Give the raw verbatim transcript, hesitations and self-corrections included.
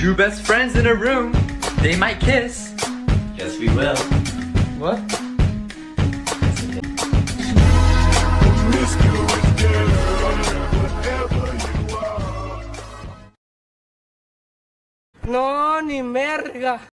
Two best friends in a room. They might kiss. Yes, we will. What? No, ni merga.